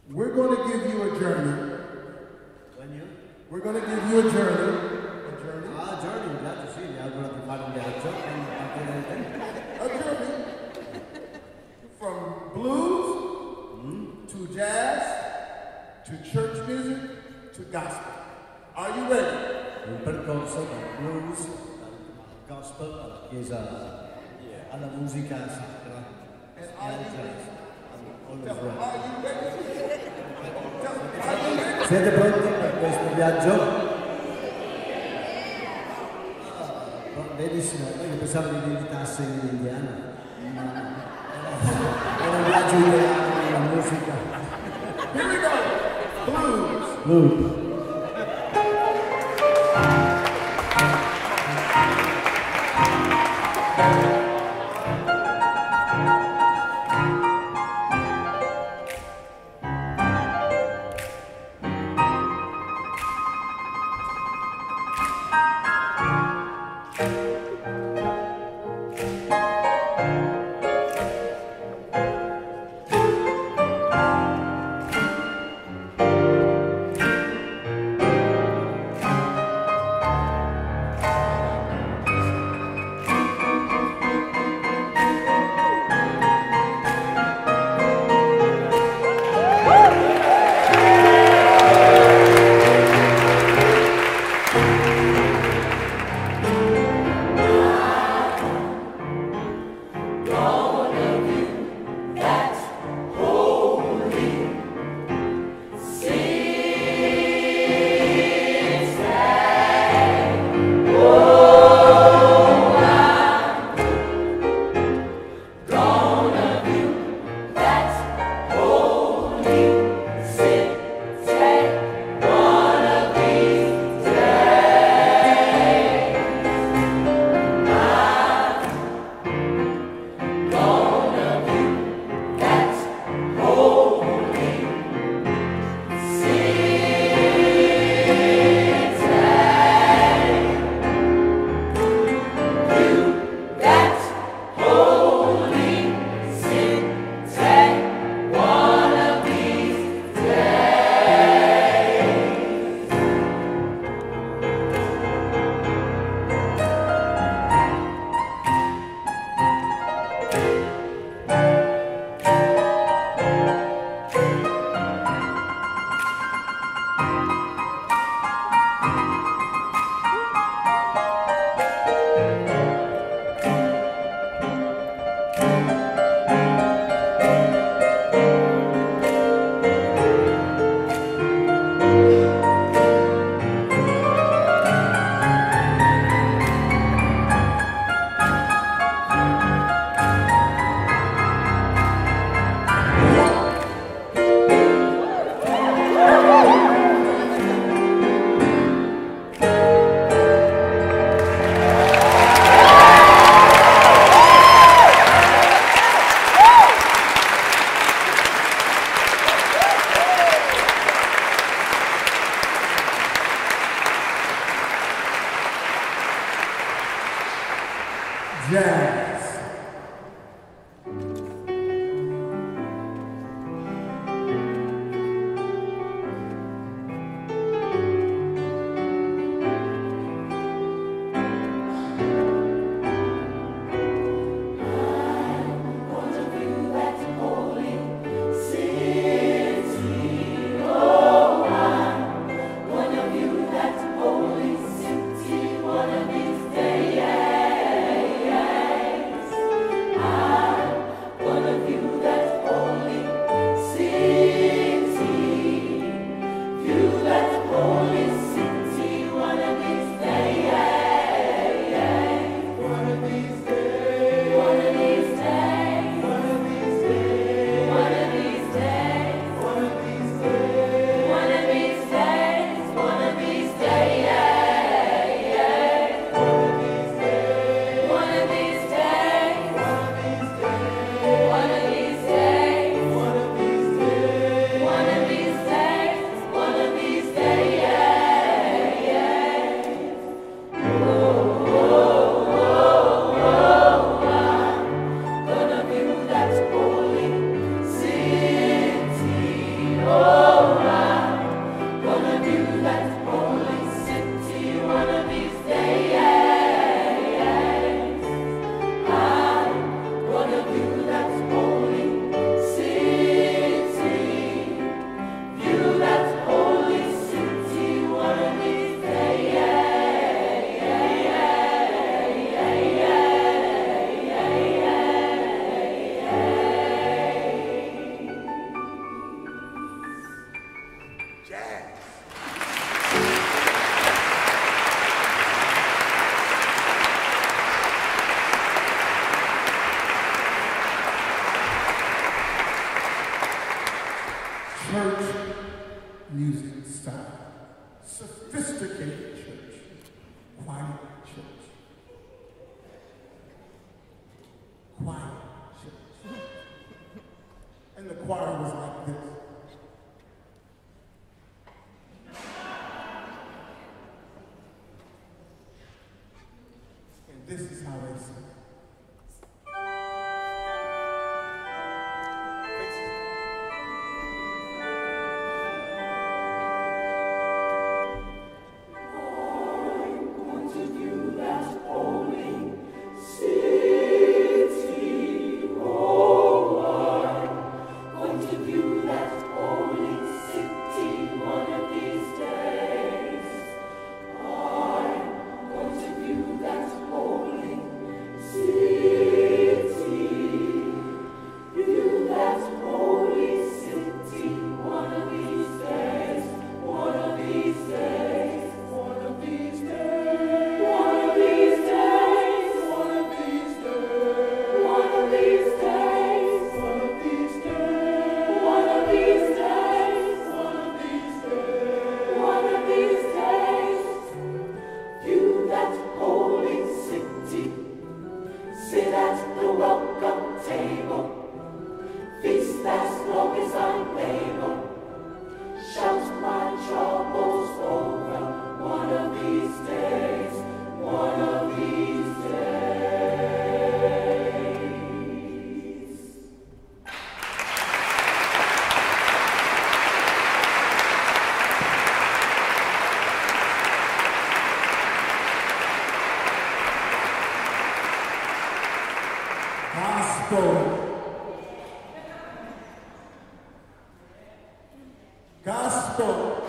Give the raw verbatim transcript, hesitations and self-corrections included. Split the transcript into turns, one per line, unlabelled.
We're going to give you a journey.
When you?
We're going to give you a journey. A journey.
Ah, journey, un viaggio, sì, mi auguro di fare un viaggio.
A journey. From blues mm. to jazz to church music to gospel. Are you ready?
Un percorso dal blues, dal gospel, alla chiesa, alla musica sacra e al jazz. Siete pronti per questo viaggio? Ah, benissimo, io pensavo che mi invitasse in Indiana. Era un viaggio ideale della musica.
Here we go! Blues!
Blues.
church music style. Sophisticated church. Quiet church. Quiet church. And the choir was like this. And this is how they sing. Gospel. Gospel.